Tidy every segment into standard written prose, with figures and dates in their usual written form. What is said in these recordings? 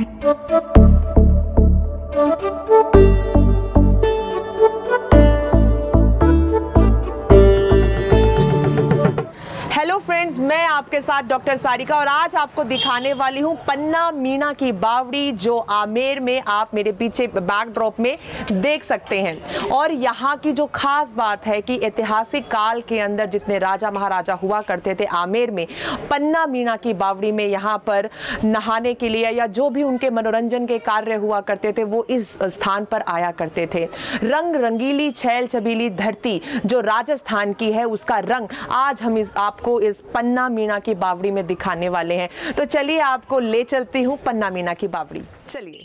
Hello friends, मैं आपके साथ डॉक्टर सारिका और आज आपको दिखाने वाली हूँ पन्ना मीना की बावड़ी, जो आमेर में आप मेरे पीछे बैकड्रॉप में देख सकते हैं। और यहाँ की जो खास बात है कि ऐतिहासिक काल के अंदर जितने राजा महाराजा हुआ करते थे आमेर में, पन्ना मीना की बावड़ी में यहाँ पर नहाने के लिए या जो भी उनके मनोरंजन के कार्य हुआ करते थे वो इस स्थान पर आया करते थे। रंग रंगीली छैल छबीली धरती जो राजस्थान की है, उसका रंग आज हम आपको इस पन्ना मीना की बावड़ी में दिखाने वाले हैं। तो चलिए आपको ले चलती हूं पन्ना मीना की बावड़ी। चलिए।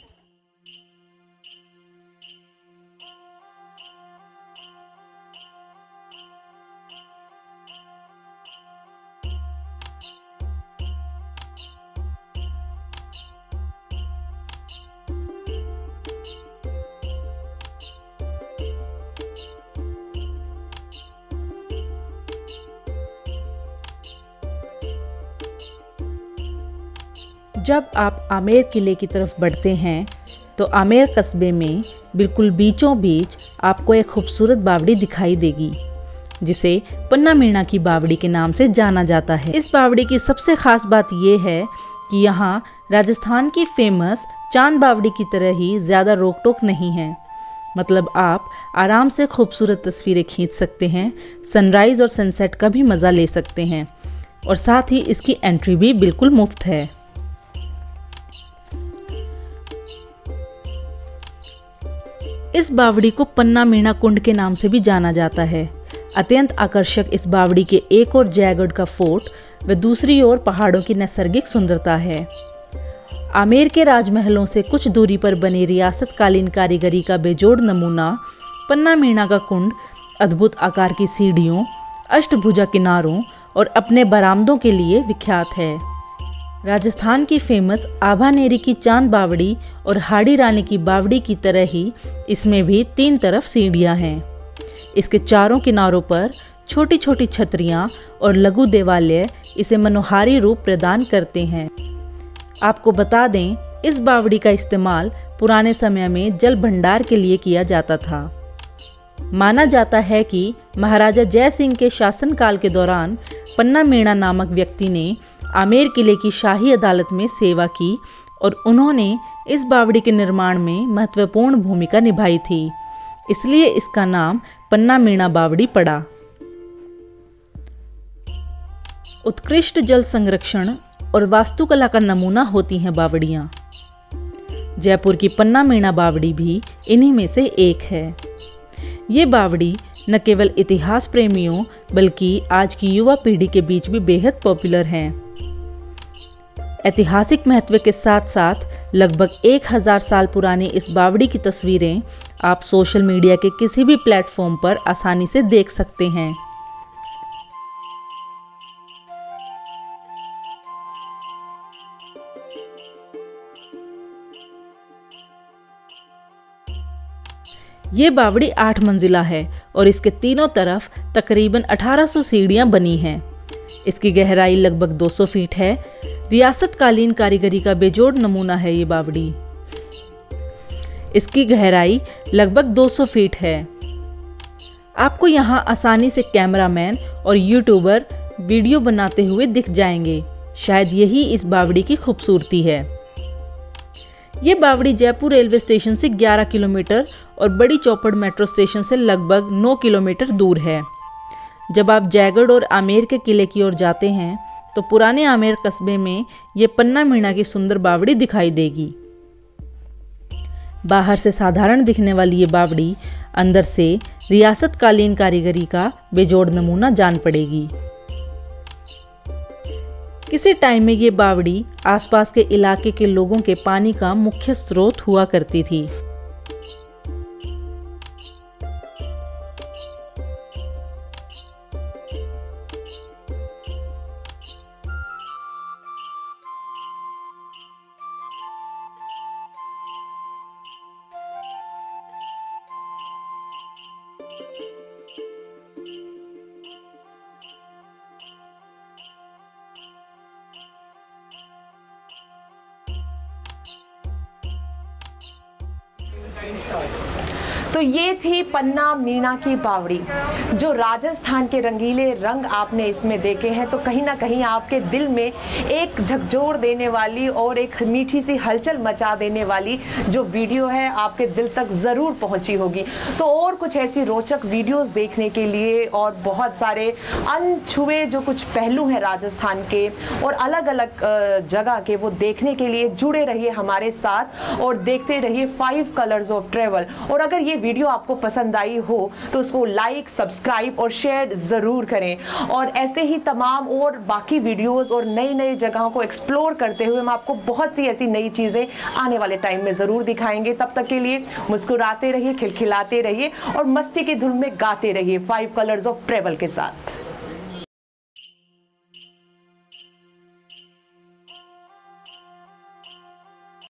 जब आप आमेर किले की तरफ बढ़ते हैं तो आमेर कस्बे में बिल्कुल बीचों बीच आपको एक खूबसूरत बावड़ी दिखाई देगी, जिसे पन्ना मीना की बावड़ी के नाम से जाना जाता है। इस बावड़ी की सबसे खास बात यह है कि यहाँ राजस्थान की फेमस चांद बावड़ी की तरह ही ज़्यादा रोक टोक नहीं है। मतलब आप आराम से खूबसूरत तस्वीरें खींच सकते हैं, सनराइज़ और सनसेट का भी मज़ा ले सकते हैं और साथ ही इसकी एंट्री भी बिल्कुल मुफ्त है। इस बावड़ी को पन्ना मीना कुंड के नाम से भी जाना जाता है। अत्यंत आकर्षक इस बावड़ी के एक ओर जयगढ़ का फोर्ट व दूसरी ओर पहाड़ों की नैसर्गिक सुंदरता है। आमेर के राजमहलों से कुछ दूरी पर बनी रियासतकालीन कारीगरी का बेजोड़ नमूना पन्ना मीना का कुंड अद्भुत आकार की सीढ़ियों, अष्टभुजा किनारों और अपने बरामदों के लिए विख्यात है। राजस्थान की फेमस आभानेरी की चांद बावड़ी और हाड़ी रानी की बावड़ी की तरह ही इसमें भी 3 तरफ सीढ़ियां हैं। इसके चारों किनारों पर छोटी छोटी छतरियां और लघु देवालय इसे मनोहारी रूप प्रदान करते हैं। आपको बता दें, इस बावड़ी का इस्तेमाल पुराने समय में जल भंडार के लिए किया जाता था। माना जाता है कि महाराजा जय सिंह के शासनकाल के दौरान पन्ना मीना नामक व्यक्ति ने आमेर किले की शाही अदालत में सेवा की और उन्होंने इस बावड़ी के निर्माण में महत्वपूर्ण भूमिका निभाई थी, इसलिए इसका नाम पन्ना मीना बावड़ी पड़ा। उत्कृष्ट जल संरक्षण और वास्तुकला का नमूना होती हैं बावड़ियाँ। जयपुर की पन्ना मीना बावड़ी भी इन्हीं में से एक है। ये बावड़ी न केवल इतिहास प्रेमियों बल्कि आज की युवा पीढ़ी के बीच भी बेहद पॉपुलर हैं। ऐतिहासिक महत्व के साथ साथ लगभग 1000 साल पुरानी इस बावड़ी की तस्वीरें आप सोशल मीडिया के किसी भी प्लेटफॉर्म पर आसानी से देख सकते हैं। ये बावड़ी 8 मंजिला है और इसके तीनों तरफ तकरीबन 1800 सीढ़ियां बनी हैं। इसकी गहराई लगभग 200 फीट है। रियासतकालीन कारीगरी का बेजोड़ नमूना है ये बावड़ी। इसकी गहराई लगभग 200 फीट है। आपको यहाँ आसानी से कैमरामैन और यूट्यूबर वीडियो बनाते हुए दिख जाएंगे। शायद यही इस बावड़ी की खूबसूरती है। ये बावड़ी जयपुर रेलवे स्टेशन से 11 किलोमीटर और बड़ी चौपड़ मेट्रो स्टेशन से लगभग 9 किलोमीटर दूर है। जब आप जयगढ़ और आमेर के किले की ओर जाते हैं तो पुराने आमेर कस्बे में ये पन्ना मीना की सुंदर बावड़ी दिखाई देगी। बाहर से साधारण दिखने वाली ये बावड़ी अंदर से रियासतकालीन कारीगरी का बेजोड़ नमूना जान पड़ेगी। किसी टाइम में ये बावड़ी आसपास के इलाके के लोगों के पानी का मुख्य स्रोत हुआ करती थी। तो ये थी पन्ना मीना की बावड़ी। जो राजस्थान के रंगीले रंग आपने इसमें देखे हैं, तो कहीं ना कहीं आपके दिल में एक झकझोर देने वाली और एक मीठी सी हलचल मचा देने वाली जो वीडियो है आपके दिल तक ज़रूर पहुंची होगी। तो और कुछ ऐसी रोचक वीडियोस देखने के लिए और बहुत सारे अनछुए जो कुछ पहलू हैं राजस्थान के और अलग अलग जगह के, वो देखने के लिए जुड़े रहिए हमारे साथ और देखते रहिए 5 कलर्स ऑफ ट्रेवल। और अगर ये वीडियो आपको पसंद आई हो तो उसको लाइक, सब्सक्राइब और शेयर ज़रूर करें। और ऐसे ही तमाम और बाकी वीडियोस और नई नई जगहों को एक्सप्लोर करते हुए हम आपको बहुत सी ऐसी नई चीज़ें आने वाले टाइम में ज़रूर दिखाएंगे। तब तक के लिए मुस्कुराते रहिए, खिलखिलाते रहिए और मस्ती की धुन में गाते रहिए 5 कलर्स ऑफ ट्रेवल के साथ।